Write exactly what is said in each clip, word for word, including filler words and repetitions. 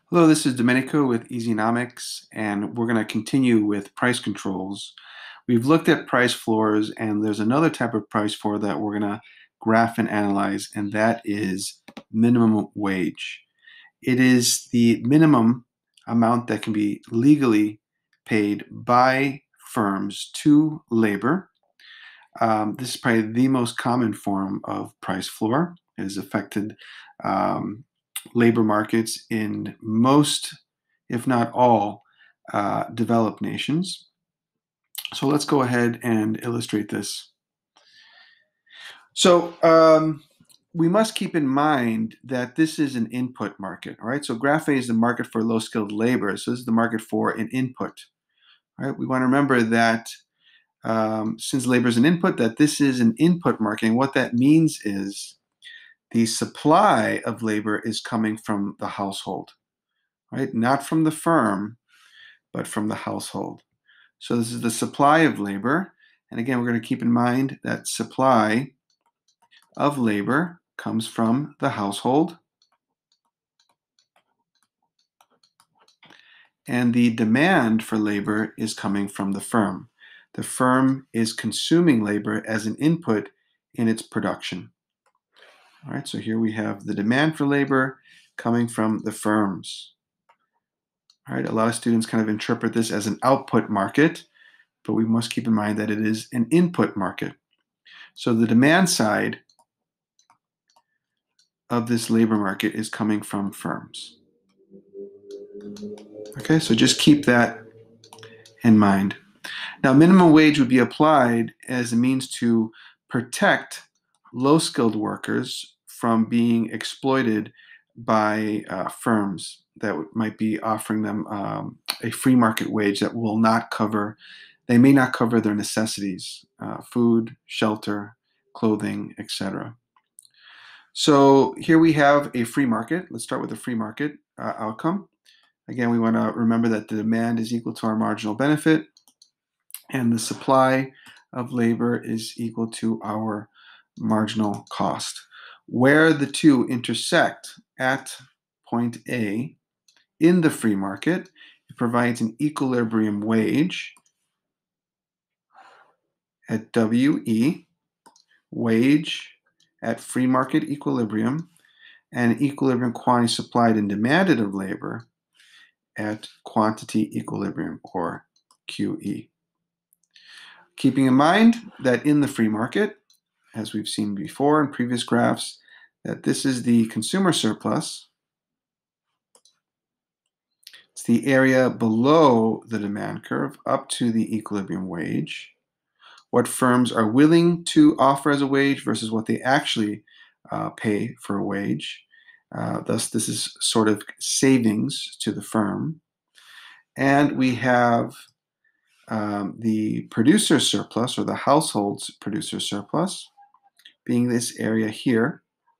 Hello, this is Domenico with Easynomics, and we're going to continue with price controls. We've looked at price floors, and there's another type of price floor that we're going to graph and analyze, and that is minimum wage. It is the minimum amount that can be legally paid by firms to labor. Um, this is probably the most common form of price floor. It has affected um, labor markets in most, if not all, uh, developed nations. So let's go ahead and illustrate this. So um, we must keep in mind that this is an input market, all right? So graph A is the market for low-skilled labor. So this is the market for an input, all right? We want to remember that um, since labor is an input, that this is an input market. And what that means is the supply of labor is coming from the household, right? Not from the firm, but from the household. So this is the supply of labor. And again, we're going to keep in mind that supply of labor comes from the household. And the demand for labor is coming from the firm. The firm is consuming labor as an input in its production. All right, so here we have the demand for labor coming from the firms. All right, a lot of students kind of interpret this as an output market, but we must keep in mind that it is an input market. So the demand side of this labor market is coming from firms. Okay, so just keep that in mind. Now, minimum wage would be applied as a means to protect low-skilled workers from being exploited by uh, firms that might be offering them um, a free market wage that will not cover, they may not cover their necessities, uh, food, shelter, clothing, et cetera. So here we have a free market. Let's start with the free market uh, outcome. Again, we want to remember that the demand is equal to our marginal benefit, and the supply of labor is equal to our marginal cost. Where the two intersect at point A in the free market, it provides an equilibrium wage at W E, wage at free market equilibrium, and equilibrium quantity supplied and demanded of labor at quantity equilibrium, or Q E. Keeping in mind that in the free market, as we've seen before in previous graphs, that this is the consumer surplus. It's the area below the demand curve up to the equilibrium wage. What firms are willing to offer as a wage versus what they actually uh, pay for a wage. Uh, thus, this is sort of savings to the firm. And we have um, the producer surplus, or the household's producer surplus, being this area here,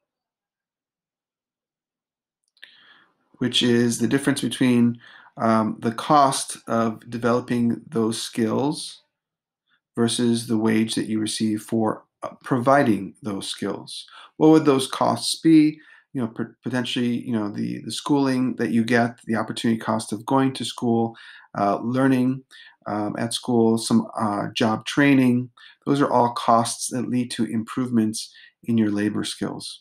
which is the difference between um, the cost of developing those skills versus the wage that you receive for uh, providing those skills. What would those costs be? You know, potentially, you know, the, the schooling that you get, the opportunity cost of going to school, uh, learning um, at school, some uh, job training. Those are all costs that lead to improvements in your labor skills.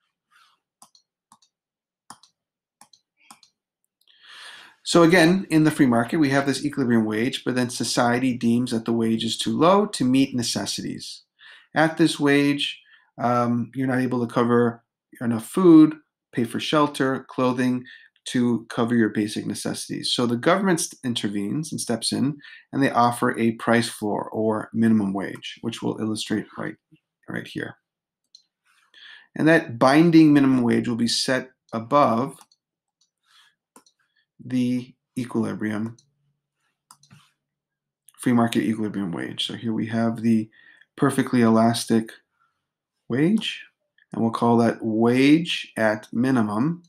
So again, in the free market, we have this equilibrium wage, but then society deems that the wage is too low to meet necessities. At this wage, um, you're not able to cover enough food, pay for shelter, clothing, to cover your basic necessities. So the government intervenes and steps in, and they offer a price floor or minimum wage, which we'll illustrate right, right here. And that binding minimum wage will be set above the equilibrium, free market equilibrium wage. So here we have the perfectly elastic wage, and we'll call that wage at minimum.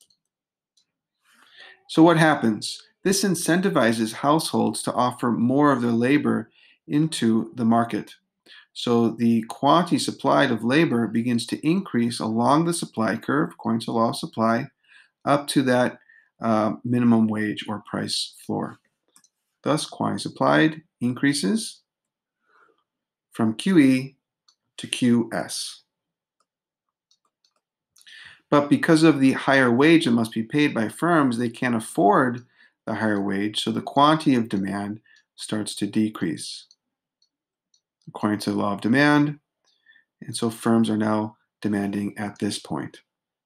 So what happens? This incentivizes households to offer more of their labor into the market. So the quantity supplied of labor begins to increase along the supply curve, according to law of supply, up to that uh, minimum wage or price floor. Thus, quantity supplied increases from Q E to Q S. But because of the higher wage that must be paid by firms, they can't afford the higher wage, so the quantity of demand starts to decrease according to the law of demand, and so firms are now demanding at this point.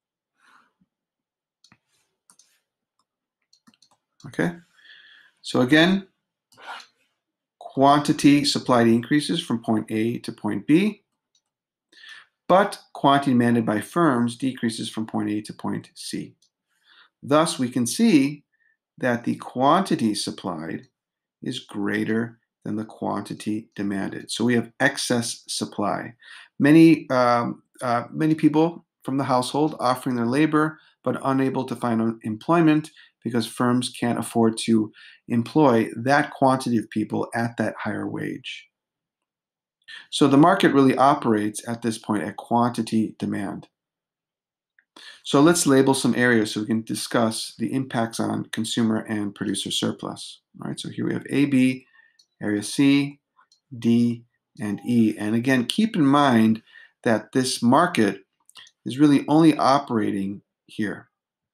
Okay, so again, quantity supplied increases from point A to point B, but quantity demanded by firms decreases from point A to point C. Thus, we can see that the quantity supplied is greater than the quantity demanded. So we have excess supply. Many, um, uh, many people from the household offering their labor but unable to find employment because firms can't afford to employ that quantity of people at that higher wage. So the market really operates at this point at quantity demand. So let's label some areas so we can discuss the impacts on consumer and producer surplus. All right, so here we have A, B, area C, D, and E. And again, keep in mind that this market is really only operating here.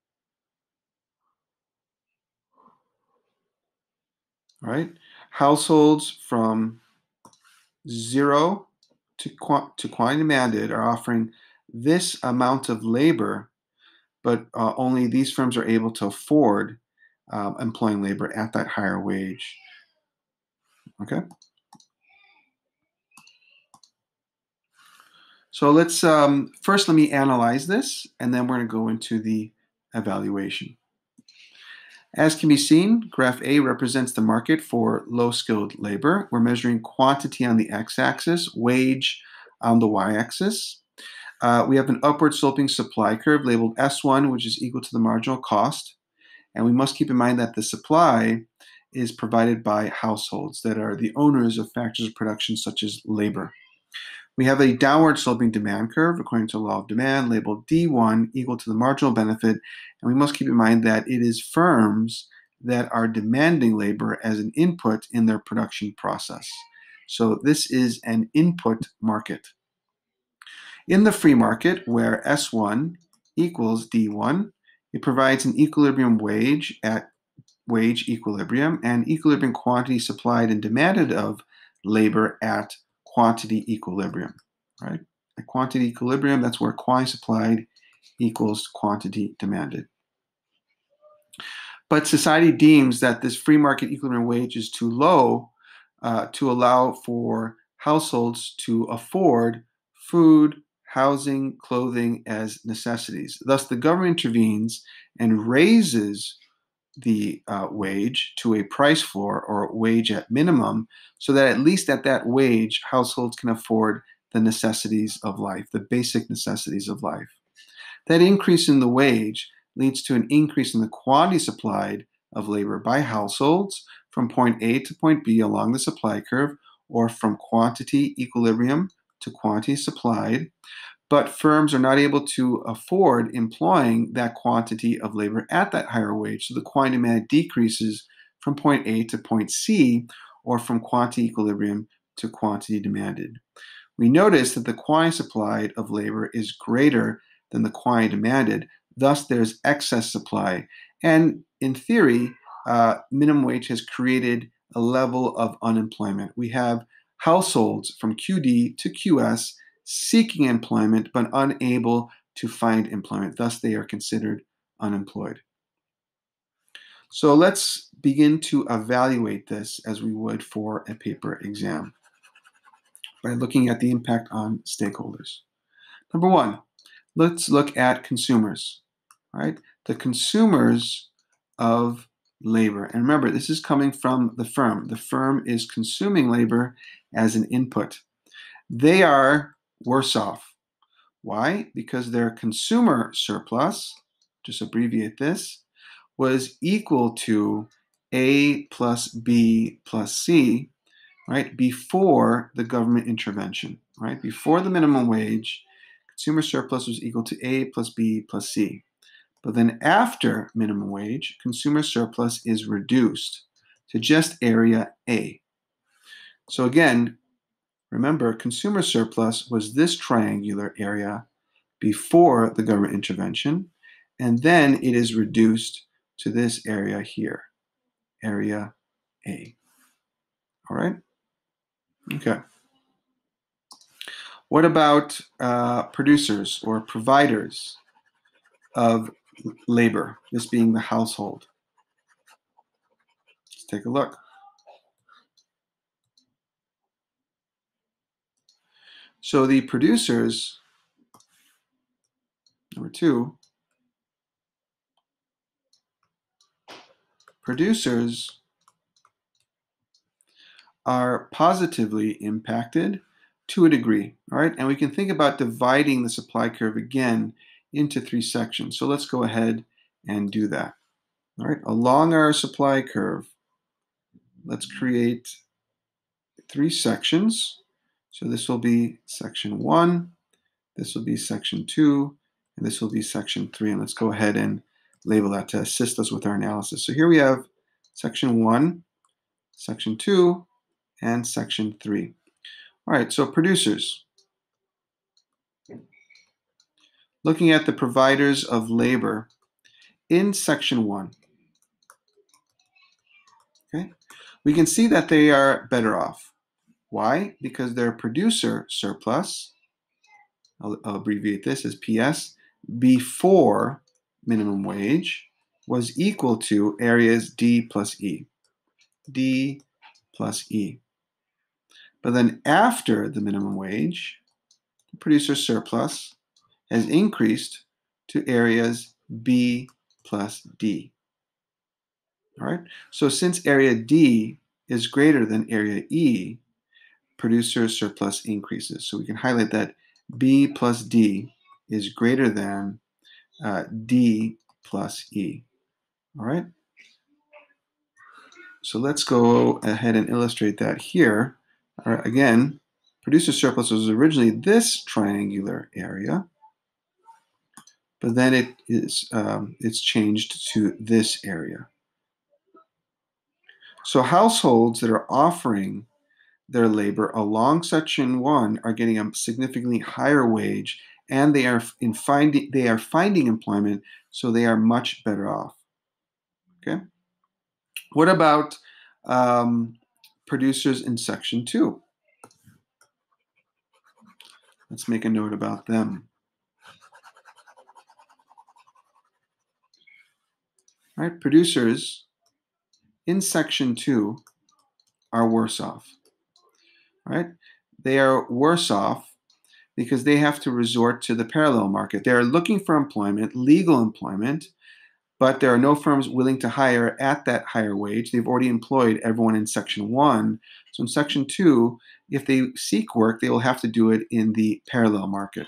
All right, households from zero to, qu to quantity demanded are offering this amount of labor, but uh, only these firms are able to afford um, employing labor at that higher wage. Okay. So let's um, first let me analyze this, and then we're going to go into the evaluation. As can be seen, graph A represents the market for low-skilled labor. We're measuring quantity on the x-axis, wage on the y-axis. Uh, we have an upward sloping supply curve labeled S one, which is equal to the marginal cost. And we must keep in mind that the supply is provided by households that are the owners of factors of production such as labor. We have a downward sloping demand curve according to the law of demand labeled D one equal to the marginal benefit, and we must keep in mind that it is firms that are demanding labor as an input in their production process. So this is an input market. In the free market, where S one equals D one, it provides an equilibrium wage at wage equilibrium and equilibrium quantity supplied and demanded of labor at quantity equilibrium, right? At quantity equilibrium, that's where quantity supplied equals quantity demanded. But society deems that this free market equilibrium wage is too low uh, to allow for households to afford food, housing, clothing as necessities. Thus, the government intervenes and raises the uh, wage to a price floor or wage at minimum, so that at least at that wage, households can afford the necessities of life, the basic necessities of life. That increase in the wage leads to an increase in the quantity supplied of labor by households from point A to point B along the supply curve, or from quantity equilibrium to quantity supplied. But firms are not able to afford employing that quantity of labor at that higher wage, so the quantity demand decreases from point A to point C, or from quantity equilibrium to quantity demanded. We notice that the quantity supplied of labor is greater than the quantity demanded, thus there's excess supply. And in theory, uh, minimum wage has created a level of unemployment. We have households from Q D to Q S seeking employment but unable to find employment. Thus, they are considered unemployed. So let's begin to evaluate this as we would for a paper exam by looking at the impact on stakeholders. Number one, let's look at consumers, right? The consumers of labor. And remember, this is coming from the firm. The firm is consuming labor as an input. They are worse off. Why? Because their consumer surplus, just abbreviate this, was equal to A plus B plus C, right, before the government intervention, right? Before the minimum wage, consumer surplus was equal to A plus B plus C. But then after minimum wage, consumer surplus is reduced to just area A. So again, remember, consumer surplus was this triangular area before the government intervention, and then it is reduced to this area here, area A. All right? Okay. What about uh, producers or providers of labor, this being the household? Let's take a look. So the producers, number two, producers are positively impacted to a degree, all right? And we can think about dividing the supply curve again into three sections. So let's go ahead and do that, all right? Along our supply curve, let's create three sections. So this will be section one, this will be section two, and this will be section three. And let's go ahead and label that to assist us with our analysis. So here we have section one, section two, and section three. All right, so producers. Looking at the providers of labor in section one, okay, we can see that they are better off. Why? Because their producer surplus, I'll, I'll abbreviate this as P S, before minimum wage was equal to areas D plus E. D plus E. But then after the minimum wage, the producer surplus has increased to areas B plus D. All right, so since area D is greater than area E, producer surplus increases. So we can highlight that B plus D is greater than uh, D plus E. All right, so let's go ahead and illustrate that here. All right, again, producer surplus was originally this triangular area, but then it is um, it's changed to this area. So households that are offering their labor along section one are getting a significantly higher wage, and they are in finding they are finding employment, so they are much better off. Okay. What about um, producers in section two? Let's make a note about them. All right, producers in section two are worse off. All right, they are worse off because they have to resort to the parallel market. They are looking for employment, legal employment, but there are no firms willing to hire at that higher wage. They've already employed everyone in section one. So in section two, if they seek work, they will have to do it in the parallel market.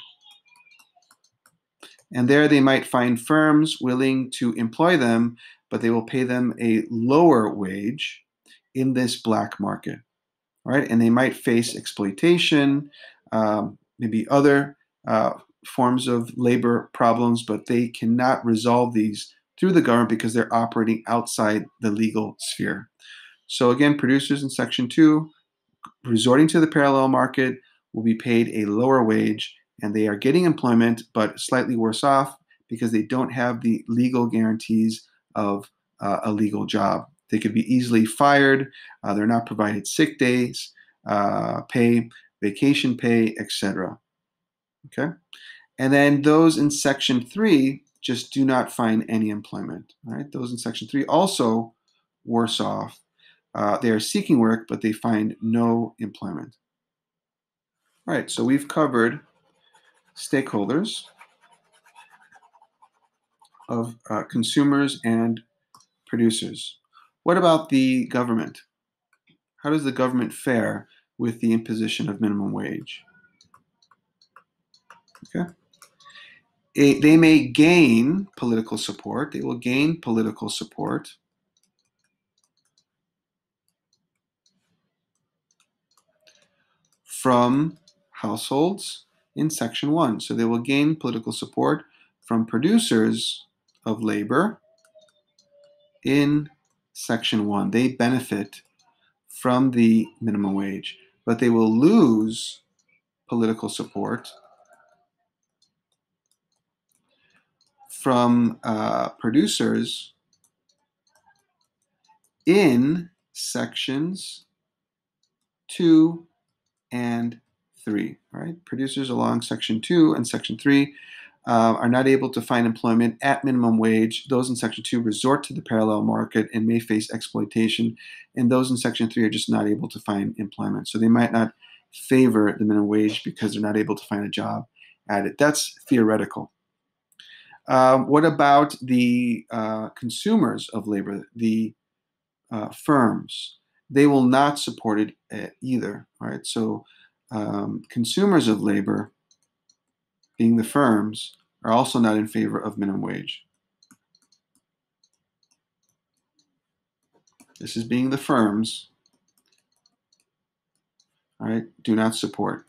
And there they might find firms willing to employ them, but they will pay them a lower wage in this black market. All right, and they might face exploitation, um, maybe other uh, forms of labor problems, but they cannot resolve these through the government because they're operating outside the legal sphere. So again, producers in section two, resorting to the parallel market, will be paid a lower wage, and they are getting employment, but slightly worse off because they don't have the legal guarantees of uh, a legal job. They could be easily fired. Uh, they're not provided sick days, uh, pay, vacation pay, et cetera. Okay, and then those in section three just do not find any employment. All right, those in section three also worse off. Uh, they are seeking work, but they find no employment. All right, so we've covered stakeholders of uh, consumers and producers. What about the government? How does the government fare with the imposition of minimum wage? Okay. It, they may gain political support. They will gain political support from households in section one. So they will gain political support from producers of labor in Section one. They benefit from the minimum wage, but they will lose political support from uh, producers in sections two and three. Right? Producers along section two and section three uh, are not able to find employment at minimum wage. Those in section two resort to the parallel market and may face exploitation, and those in section three are just not able to find employment. So they might not favor the minimum wage because they're not able to find a job at it. That's theoretical. Uh, what about the uh, consumers of labor, the uh, firms? They will not support it uh, either. Right? So um, consumers of labor, being the firms, are also not in favor of minimum wage. This is being the firms, all right, do not support.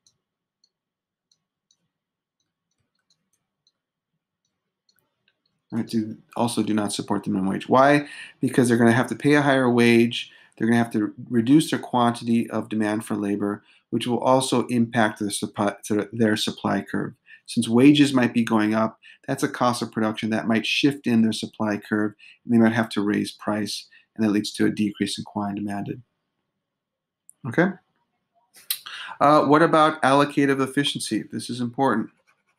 Right, do, also do not support the minimum wage. Why? Because they're going to have to pay a higher wage. They're going to have to reduce their quantity of demand for labor, which will also impact their supply, their supply curve. Since wages might be going up, that's a cost of production that might shift in their supply curve, and they might have to raise price, and that leads to a decrease in quantity demanded. Okay? Uh, what about allocative efficiency? This is important.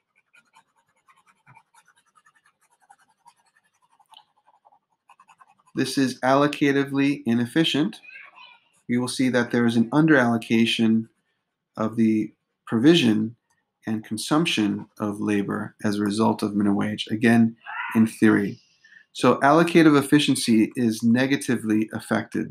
This is allocatively inefficient. You will see that there is an underallocation of the provision and consumption of labor as a result of minimum wage, again, in theory. So allocative efficiency is negatively affected.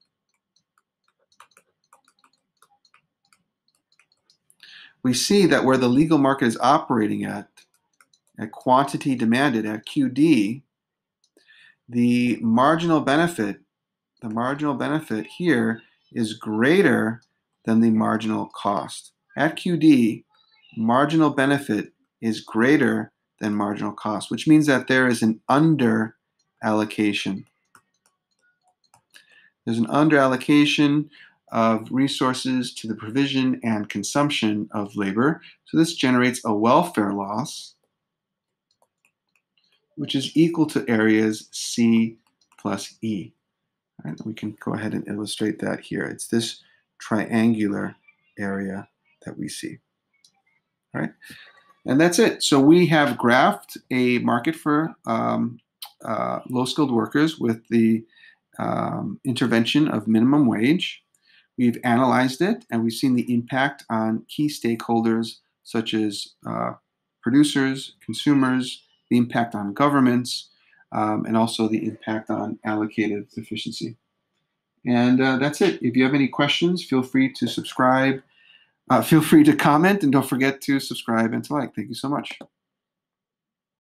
We see that where the legal market is operating at, at quantity demanded, at Q D, the marginal benefit, the marginal benefit here is greater than the marginal cost. At Q D, marginal benefit is greater than marginal cost, which means that there is an under allocation. There's an under allocation of resources to the provision and consumption of labor. So this generates a welfare loss, which is equal to areas C plus E. All right, we can go ahead and illustrate that here. It's this triangular area that we see. All right, and that's it. So we have graphed a market for um, uh, low-skilled workers with the um, intervention of minimum wage. We've analyzed it, and we've seen the impact on key stakeholders such as uh, producers, consumers, the impact on governments, um, and also the impact on allocative efficiency. And uh, that's it. If you have any questions, feel free to subscribe. Uh, feel free to comment, and don't forget to subscribe and to like. Thank you so much.